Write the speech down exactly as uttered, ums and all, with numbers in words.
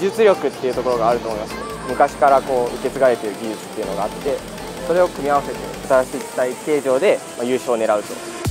術力っていうところがあると思います。昔からこう受け継がれている技術っていうのがあって、それを組み合わせて新しい体形状で優勝を狙うと。